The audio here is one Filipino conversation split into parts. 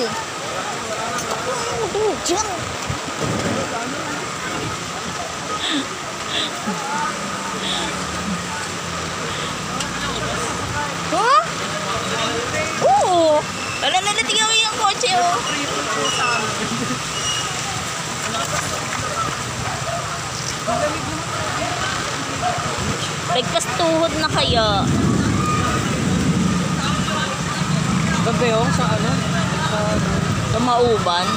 Diyan. Huh? Oo. Lala, tingnan mo yung kotse, oh. Ligtas tuhod na kaya. Gabi oh, sa ano? Sa Mauban.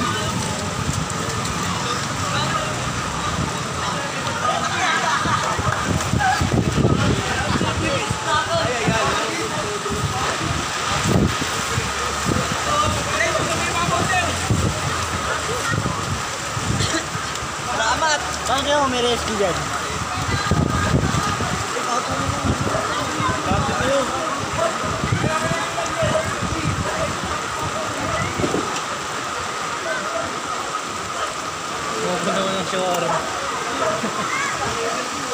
Salamat! Saan kayo may rescue dyan? Bakit kayo? Huwag mo naman ang shawarma.